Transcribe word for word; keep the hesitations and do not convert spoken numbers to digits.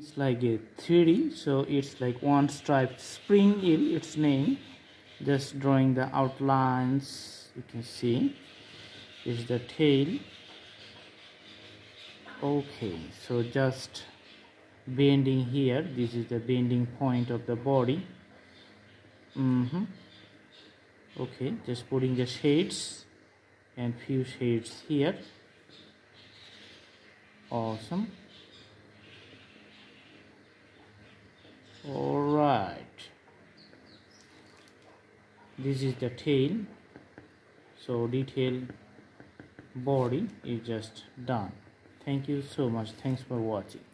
It's like a three D, so it's like one striped spring eel, its name. Just drawing the outlines, you can see is the tail. Okay, so just bending here, this is the bending point of the body. Mm-hmm. Okay, just putting the shades and few shades here. Awesome. All right, this is the tail, so detailed body is just done. Thank you so much. Thanks for watching.